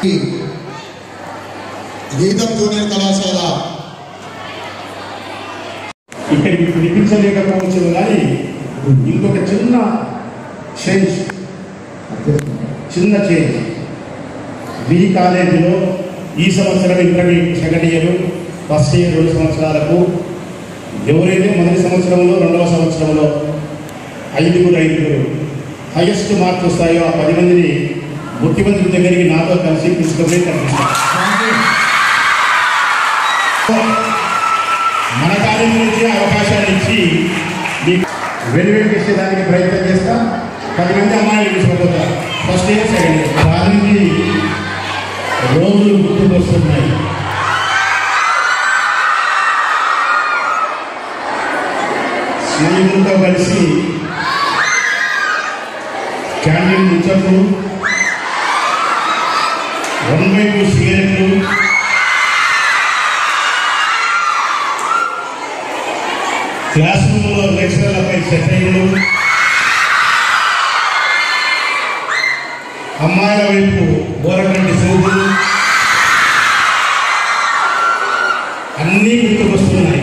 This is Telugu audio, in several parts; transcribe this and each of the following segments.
గీతం జూనియర్ కళాశాల ఇక్కడికి వినిపించలేకపోవచ్చు కానీ ఇంకొక చిన్న చేంజ్ బి కాలేజీలో ఈ సంవత్సరం intermediate second year first year 2 సంవత్సరాలకు ఎవరైతే మొదటి సంవత్సరంలో 2వ సంవత్సరంలో 5 హైయెస్ట్ మార్క్స్ వస్తాయో ఆ 10 మందిని ముఖ్యమంత్రి దగ్గరికి నాతో కలిసి తీసుకుపోయి కనిపిస్తారు. మన కాలేజీ నుంచి అవకాశాలు ఇచ్చి మీకు వెలువెలు చేసేదానికి ప్రయత్నం చేస్తా. 10 మంది అమ్మాయిలు తీసుకుపోతారు ఫస్ట్ ఇయర్ సెకండ్ ఇయర్. దాని నుంచి రోజులు గుర్తుకొస్తున్నాయి. స్నేహితులతో కలిసి క్యాంటీన్ ముచ్చట్లు, 1/2 సిగరెట్లు, క్లాస్ రూమ్లో లెక్చరర్లపై సెటైర్లు, అమ్మాయిల వైపు బోరకంటి సూపులు అన్నీ గుర్తుకొస్తున్నాయి.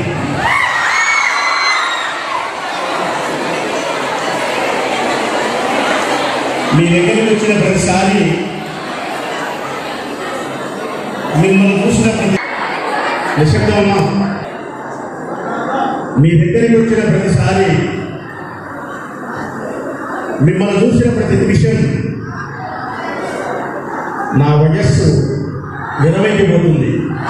మీ దగ్గరికి వచ్చిన ప్రతిసారి మిమ్మల్ని చూసిన నిశ్శబ్దమా మీ దగ్గరికి వచ్చిన ప్రతిసారి మిమ్మల్ని చూసిన ప్రతి నిమిషం నా వయస్సు 20కి పోతుంది.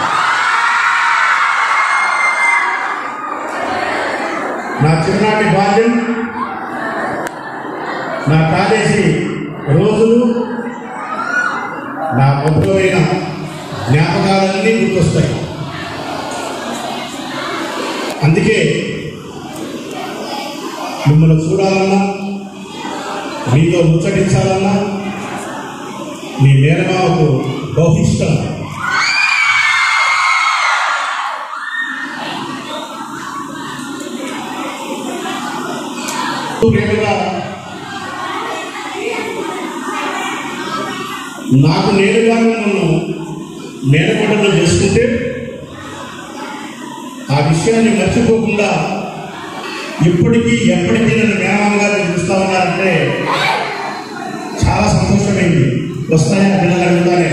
నా చిన్ననాటి బాల్యం, నా కాలేజీ రోజులు, నా మధురమైన జ్ఞాపకాలన్నీ గుర్తొస్తాయి. అందుకే మిమ్మల్ని చూడాలన్నా, మీతో ముచ్చటించాలన్నా మీ మేనమామకు బహుఇష్టం. నాకు నేరుగా నన్ను మేనకోటలో చేసుకుంటే ఆ విషయాన్ని మర్చిపోకుండా ఇప్పటికీ ఎప్పటికీ నన్ను మేనమామగా చూస్తూ ఉన్నారంటే చాలా సంతోషమైంది. వస్తాయని పిల్లలు అడుగుతానే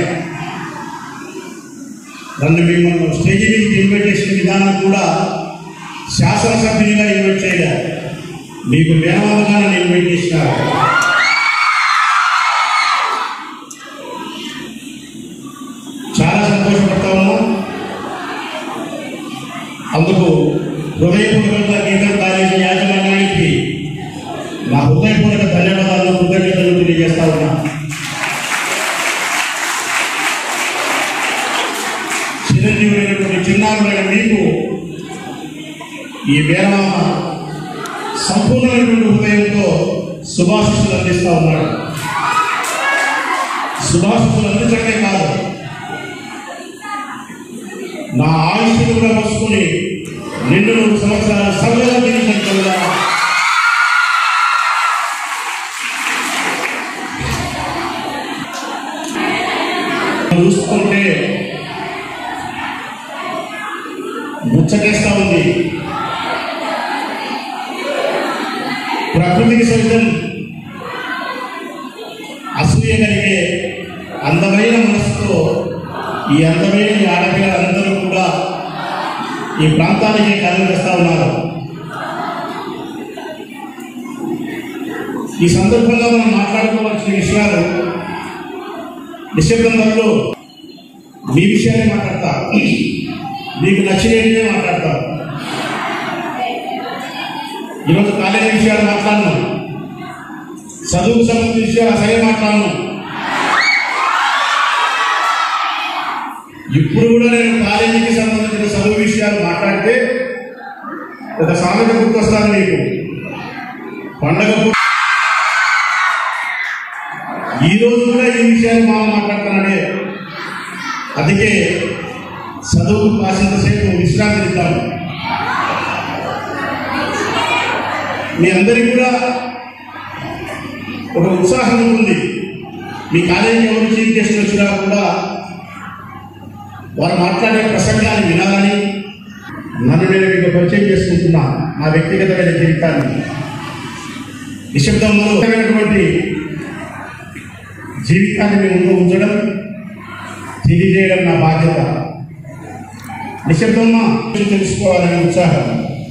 నన్ను మిమ్మల్ని స్టేజీ మీదకి ఇన్వైట్ చేసిన విధానం కూడా శాసనసభ్యునిగా ఇన్వైట్ చేయలేదు, మీకు మేనమామగా నన్ను ఇన్వైట్ చేసినారు. చాలా సంతోషపడతా ఉన్నాం. అందుకు హృదయపూర్వకంగా గీతం కాలేజీ యాజమాన్యానికి నా హృదయపూర్వక ధన్యవాదాలు, కృతజ్ఞతలు తెలియజేస్తా ఉన్నా. చిరంజీవులైనటువంటి చిన్నారులైన మీకు ఈ మేనమామ సంపూర్ణమైనటువంటి హృదయంతో శుభాశిస్సులు అందిస్తా ఉన్నాడు. శుభాశిస్సులు అందించటే కాదు, నా ఆయుష్ను కూడా మోసుకుని 2 సంవత్సరాలు సర్వగా జీవించగలరా చూసుకుంటే ముచ్చటేస్తా ఉంది. ప్రకృతికి సైతం అసూయ కలిగే అందమైన మనసుతో ఈ అందమైన ఆడపిల్లలందరూ కూడా ఈ ప్రాంతానికి కలలు చేస్తా ఉన్నారు. ఈ సందర్భంగా మనం మాట్లాడుకోవాల్సిన విషయాలు నిశ్శబ్దంలో మీ విషయాన్ని మాట్లాడతా, మీకు నచ్చినట్టే మాట్లాడతా. ఈరోజు కాలేజీ విషయాలు మాట్లాడను, చదువుకు సంబంధించిన విషయాలు అసలే మాట్లాడను. ఇప్పుడు కూడా నేను కాలేజీకి సంబంధించిన చదువు విషయాలు మాట్లాడితే ఒక సామెత గుర్తొస్తాను మీకు. పండగ ఈ రోజు కూడా ఈ విషయాన్ని మాట్లాడుతున్నాడే. అందుకే చదువు కాసినంతసేపు విశ్రాంతి ఇద్దాము. మీ అందరికీ కూడా ఒక ఉత్సాహం ఉంటుంది. మీ కాలేజీ ఎవరు చీఫ్ గెస్ట్ వచ్చినా కూడా వారు మాట్లాడే ప్రసంగాన్ని వినాలని నన్ను నేను మీకు పరిచయం చేసుకుంటున్నా నా వ్యక్తిగతమైన జీవితాన్ని. నిశ్శబ్దమైనటువంటి జీవితాన్ని మీ ముందు ఉంచడం, తెలియజేయడం నా బాధ్యత. నిశ్శబ్దంగా తెలుసుకోవాలనే ఉత్సాహం.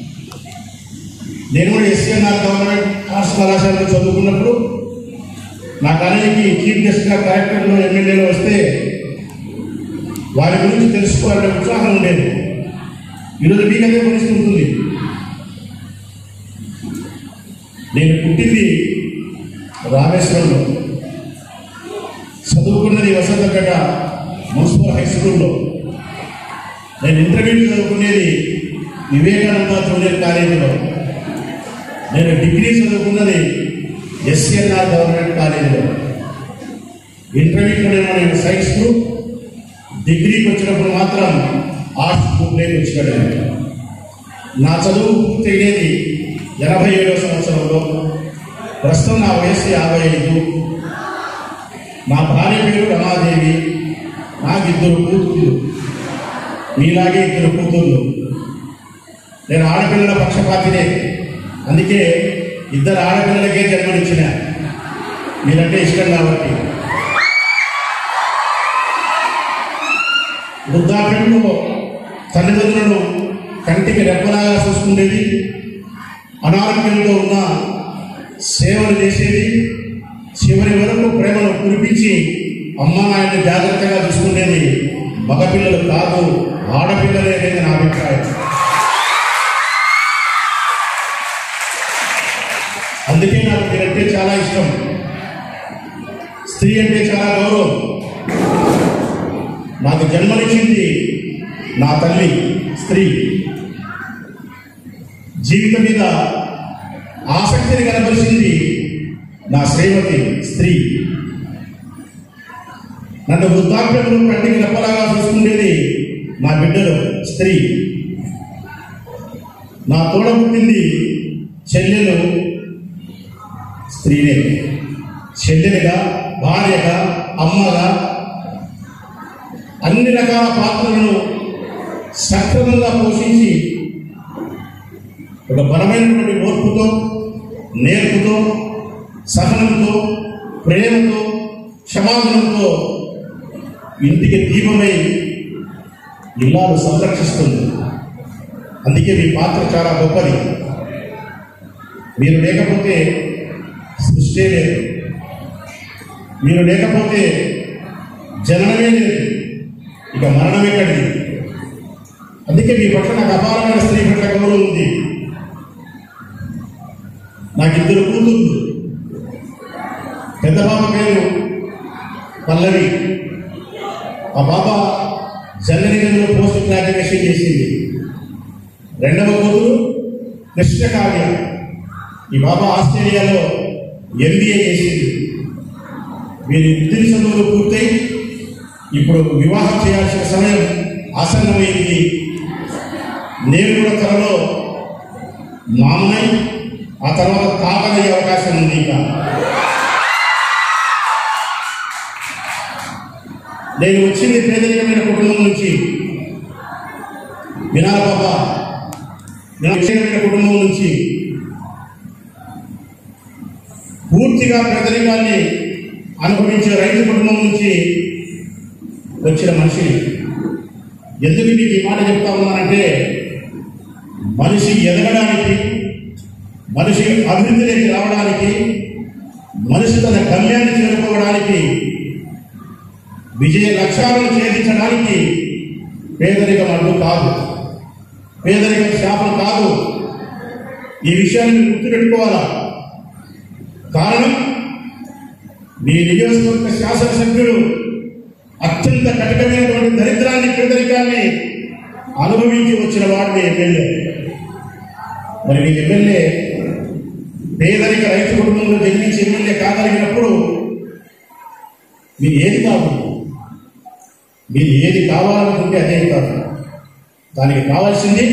నేను కూడా ఎస్సీఎన్ఆర్ గవర్నమెంట్ ఆర్ట్స్ కళాశాలలో చదువుకున్నప్పుడు నా కాలేజీకి చీఫ్ గెస్ట్గా కలెక్టర్లు ఎమ్మెల్యేలు వస్తే వారి గురించి తెలుసుకోవాలనే ఉత్సాహం ఉండేది. ఈరోజు మీకు అదే పరిస్థితి ఉంటుంది. నేను పుట్టింది రామేశ్వరంలో, చదువుకున్నది వసంతపేట మున్సిపల్ హై స్కూల్లో. నేను ఇంటర్మీడియట్ చదువుకునేది వివేకానంద జూనియర్ కాలేజీలో. నేను డిగ్రీ చదువుకున్నది ఎస్సీఎన్ఆర్ గవర్నమెంట్ కాలేజీలో. ఇంటర్మీడియట్లో నేను సైన్స్ గ్రూప్, డిగ్రీకి వచ్చినప్పుడు మాత్రం ఆర్ట్స్ గ్రూప్లోకి వచ్చినాడు. నా చదువు పూర్తయ్యేది 87వ సంవత్సరంలో. ప్రస్తుతం నా వయసు 55. నా భార్య పేరు రమాదేవి. నాకు 2 కూతుళ్ళు, మీలాగే 2 కూతుళ్ళు. నేను ఆడపిల్లల పక్షపాతినే, అందుకే 2 ఆడపిల్లలకే జన్మనిచ్చిన. మీరంటే ఇష్టం కాబట్టి. వృద్ధాప్యంలో తల్లిదండ్రులను కంటికి రెప్పలాగా చూసుకునేది, అనారోగ్యంతో ఉన్న సేవలు చేసేది, చివరి వరకు ప్రేమను కురిపించి అమ్మా నాయన్ని జాగ్రత్తగా చూసుకునేది మగపిల్లలు కాదు, ఆడపిల్లలే అనేది నా అభిప్రాయం. అందుకే నాకు మీరంటే చాలా ఇష్టం. స్త్రీ అంటే చాలా గౌరవం. నాకు జన్మనిచ్చింది నా తల్లి స్త్రీ. జీవితం మీద ఆసక్తిని కనబరిచింది నా శ్రీమతి స్త్రీ. నన్ను వృద్ధాప్యంలో కంటికి రెప్పలాగా చూసుకునేది నా బిడ్డలు స్త్రీ. నా తోడ పుట్టింది చెల్లెలు స్త్రీనే. చెల్లెలుగా, భార్యగా, అమ్మగా అన్ని రకాల పాత్రలను సక్రమంగా పోషించి ఒక బలమైనటువంటి ఓర్పుతో, నేర్పుతో, సహనంతో, ప్రేమతో, క్షమాగుణంతో ఇంటికి దీపమై ఇల్లాలు సంరక్షిస్తుంది. అందుకే మీ పాత్ర చాలా గొప్పది. మీరు లేకపోతే సృష్టి లేదు, మీరు లేకపోతే జననమే లేదు, ఇక మరణం ఎక్కడిది. అందుకే మీ పట్ల నాకు అపారమైన స్త్రీ పట్ల గౌరవం ఉంది. నాకు 2 కూతుళ్ళు. పెద్ద బాబా పేరు పల్లవి. ఆ బాబా జననిగంలో పోస్ట్ గ్రాడ్యుయేషన్ చేసింది. రెండవ కూతురు కృష్ణకావ్య. ఈ బాబా ఆస్ట్రేలియాలో MBA చేసింది. వీరి విద్యుత్ చదువులు పూర్తయి ఇప్పుడు వివాహం చేయాల్సిన సమయం ఆసన్నమైంది. నేను కూడా త్వరలో మామనై ఆ తర్వాత తాతనయ్యే అవకాశం ఉంది. ఇంకా నేను వచ్చింది పేదరికమైన కుటుంబం నుంచి. వినాల బాబా, నేను వచ్చిన కుటుంబం నుంచి పూర్తిగా పేదరికాన్ని అనుభవించే రైతు కుటుంబం నుంచి వచ్చిన మనిషిని. ఎందుకు మీకు ఈ మాట చెప్తా ఉన్నానంటే, మనిషి ఎదగడానికి, మనిషి అభివృద్ధిలోకి రావడానికి, మనిషి తన గమ్యాన్ని చేరుకోవడానికి, విజయ లక్ష్యాలను ఛేదించడానికి పేదరికం అడ్డు కాదు, పేదరికం శాపం కాదు. ఈ విషయాన్ని గుర్తుపెట్టుకోవాలా. కారణం, మీ నియోజకవర్గ శాసనసభ్యులు అత్యంత కఠినమైనటువంటి దరిద్రాన్ని, పేదరికాన్ని అనుభవించి వచ్చిన వాడు మీ ఎమ్మెల్యే. మరి మీ ఎమ్మెల్యే పేదరిక రైతు కుటుంబంలో జన్మించి ఎమ్మెల్యే కాగలిగినప్పుడు మీరు ఏది కాదు, మీరు ఏది కావాలనుకుంటే అదే కాదు. దానికి కావాల్సింది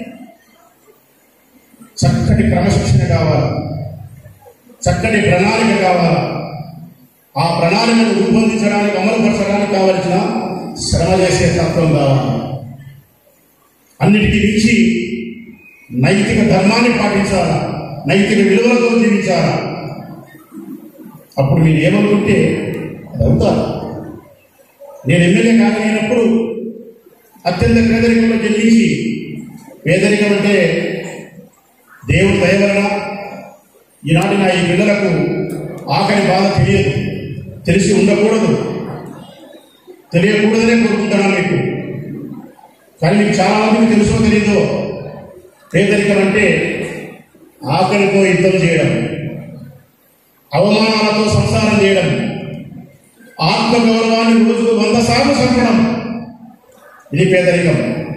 చక్కటి క్రమశిక్షణ కావాలి, చక్కటి ప్రణాళిక కావాలి. ఆ ప్రణాళికను రూపొందించడానికి, అమలుపరచడానికి కావలసిన శ్రమ చేసే తత్వం కావాలి. అన్నిటికీ మించి నైతిక ధర్మాన్ని పాటించాలా, నైతిక విలువలతో జీవించాలా. అప్పుడు మీరు ఏమనుకుంటే అది అవుతారు. నేను ఎమ్మెల్యే కాగలిగినప్పుడు అత్యంత పేదరికంలో జన్మించి, పేదరికం అంటే దేవుని దయ వలన ఈనాటి నా ఈ పిల్లలకు ఆఖరి బాధ తెలియదు, తెలిసి ఉండకూడదు, తెలియకూడదనే కోరుకుంటున్నాను మీకు. కానీ మీకు చాలా మందికి తెలుసో తెలీదో, పేదరికం అంటే ఆకలితో యుద్ధం చేయడం, అవమానాలతో సంసారం చేయడం, ఆత్మగౌరవాన్ని రోజుకు 100 సార్లు చంపడం, ఇది పేదరికం.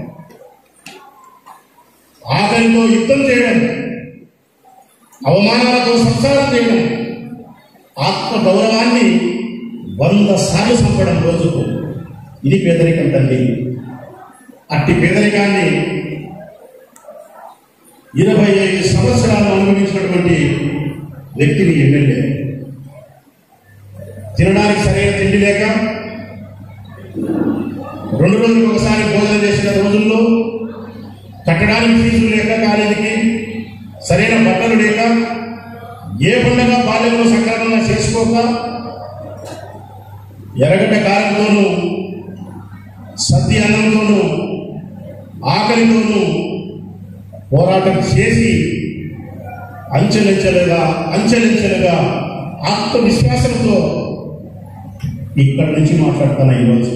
ఆకలితో యుద్ధం చేయడం, అవమానాలతో సంసారం చేయడం, ఆత్మగౌరవాన్ని 100 సార్లు చంపడం రోజుకు, ఇది పేదరికం తల్లి. అట్టి పేదరికాన్ని 25 సంవత్సరాలు అనుభవించినటువంటి వ్యక్తిని ఎమ్మెల్యే. తినడానికి సరైన తిండి లేక 2 రోజులకు ఒకసారి భోజనం చేసిన రోజుల్లో, కట్టడానికి ఫీజులు లేక, కాలేజీకి సరైన బట్టలు లేక, ఏ పండుగ బాల్యంలో సక్రమంగా చేసుకోక, ఎర్రగడ్డ కారంతోనూ, సద్ది అన్నంతోనూ, ఆకలితోనూ పోరాటం చేసి అంచెలంచెలుగా ఆత్మవిశ్వాసంతో ఇక్కడి నుంచి మాట్లాడుతున్నా. ఈరోజు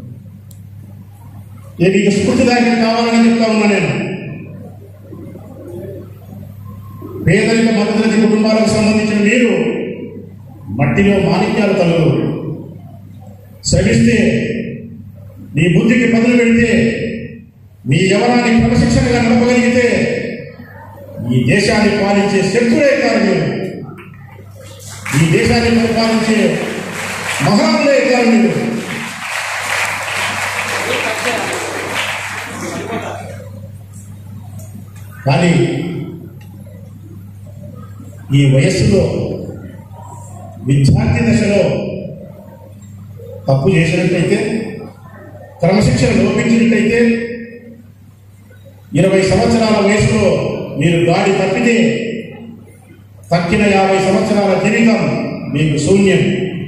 నేను మీకు స్ఫూర్తిదాయకం కావాలని చెప్తా ఉన్నా. నేను పేదరిక మధ్యతరగతి కుటుంబాలకు సంబంధించిన మీరు మట్టిలో మాణిక్యాలు తలరు. శ్రమిస్తే, నీ బుద్ధికి పదులు పెడితే, మీ యవనాన్ని క్రమశిక్షణగా నడపగలిగితే ఈ దేశాన్ని పాలించే శక్తులే కాదు మీరు, ఈ దేశాన్ని పరిపాలించే మహానులే కాదు మీరు. కానీ ఈ వయస్సులో, విద్యార్థి దశలో తప్పు చేసినట్లయితే, క్రమశిక్షణ లోపించినట్లయితే, 20 సంవత్సరాల వయసులో మీరు గాడి తప్పితే తక్కిన 50 సంవత్సరాల జీవితం మీకు శూన్యం.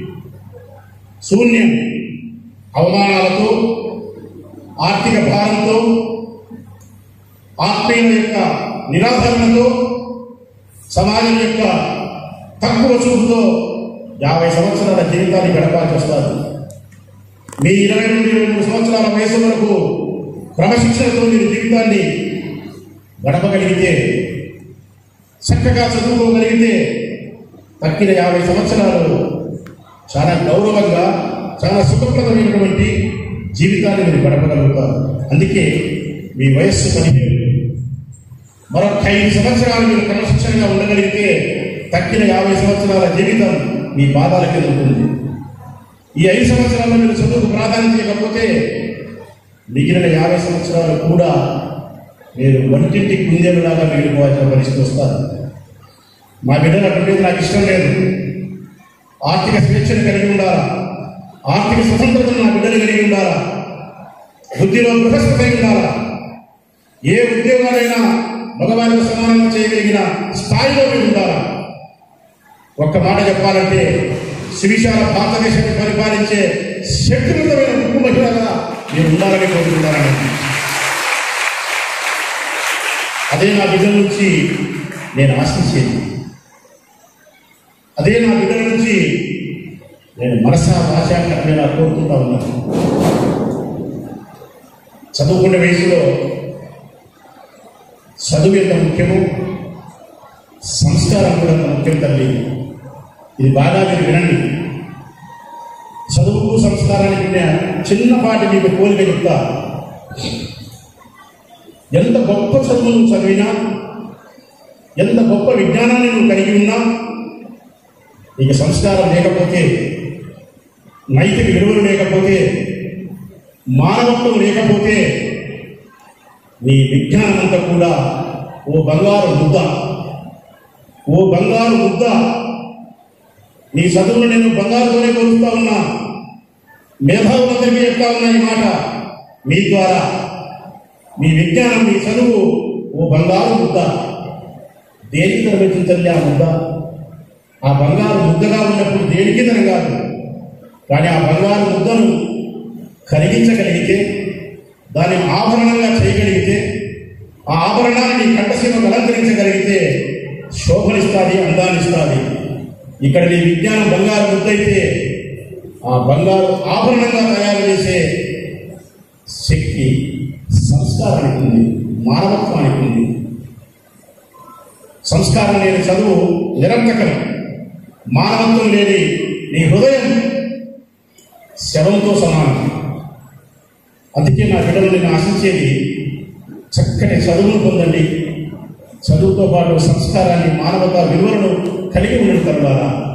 అవమానాలతో, ఆర్థిక భారంతో, ఆత్మీయుల యొక్క నిరాధరణతో, సమాజం యొక్క తక్కువ చూపుతో 50 సంవత్సరాల జీవితాన్ని గడపాల్సి వస్తుంది. మీ 20 నుండి 23 సంవత్సరాల వయసు వరకు క్రమశిక్షణతో మీరు జీవితాన్ని గడపగలిగితే, చక్కగా చదువుకోగలిగితే, తక్కిన 50 సంవత్సరాలు చాలా గౌరవంగా, చాలా సుఖప్రదమైనటువంటి జీవితాన్ని మీరు గడపగలుగుతారు. అందుకే మీ వయస్సు 17, మరొక 5 సంవత్సరాలు మీరు క్రమశిక్షణగా ఉండగలిగితే తక్కిన 50 సంవత్సరాల జీవితం మీ పాదాలకి ఉంటుంది. ఈ 5 సంవత్సరాల్లో మీరు చదువుకు ప్రాధాన్యత ఇవ్వకపోతే మిగిలిన 50 సంవత్సరాలు కూడా మీరు వంటింటి కుందేలులాగా మిగిలిపోవాల్సిన పరిస్థితి వస్తారు. మా బిడ్డలు అటువంటి నాకు ఇష్టం లేదు. ఆర్థిక స్వేచ్ఛను కలిగి ఉండాలా, ఆర్థిక స్వతంత్రతను నా బిడ్డలు కలిగి ఉండాలా, బుద్ధిలో బృహస్పతి ఉండాలా, ఏ ఉద్యోగాలైనా మగవారికి సమానంగా చేయగలిగిన స్థాయిలో మీరు ఉండాలా. ఒక్క మాట చెప్పాలంటే, సువిశాల భారతదేశాన్ని పరిపాలించే శక్తివంతమైన కుటుంబ మహిళగా మీరు ఉండాలని కోరుకుంటున్నారని. అదే నా బిడ్డల నుంచి నేను ఆశించేది, అదే నా బిడ్డల నుంచి నేను మనసా భాషాకరమైన కోరుకుంటా ఉన్నాను. చదువుకునే వయసులో చదువు ఎంత ముఖ్యమో సంస్కారం కూడా ఎంత ముఖ్యం తల్లి. ఇది బాగా మీరు వినండి. చదువుకు సంస్కారానికి చిన్నపాటి మీకు పోలిక చెప్తా. ఎంత గొప్ప చదువు నువ్వు చదివినా, ఎంత గొప్ప విజ్ఞానాన్ని నువ్వు కలిగి ఉన్నా, నీకు సంస్కారం లేకపోతే, నైతిక విలువలు లేకపోతే, మానవత్వం లేకపోతే, నీ విజ్ఞానం అంతా కూడా ఓ బంగారు ముద్ద. నీ చదువును నేను బంగారుతోనే కొలుస్తా ఉన్నా. మేధావులందరికీ చెప్తా ఉన్న ఈ మాట మీ ద్వారా, మీ విజ్ఞానం, మీ చదువు ఓ బంగారు ముద్ద. దేనికి నిర్వచించండి ఆ ముద్ద? ఆ బంగారు ముద్దగా ఉన్నప్పుడు దేనికి తిరగాదు. కానీ ఆ బంగారు ముద్దను కరిగించగలిగితే, దాన్ని ఆభరణంగా చేయగలిగితే, ఆ ఆభరణాన్ని కంఠసీమకు అలంకరించగలిగితే శోభనిస్తుంది, అందాన్నిస్తుంది. ఇక్కడ నీ విజ్ఞానం బంగారు ముద్దయితే ఆ బంగారు ఆభరణంగా తయారు చేసే శక్తి సంస్కారానికి ఉంది, మానవత్వానికి ఉంది. సంస్కారం లేని చదువు నిరర్థకం. మానవత్వం లేని నీ హృదయం శవంతో సమానం. అందుకే నా బిడ్డలు నేను ఆశించేది చక్కటి చదువును పొందండి. చదువుతో పాటు సంస్కారాన్ని, మానవతా విలువలను కలిగి ఉండడం ద్వారా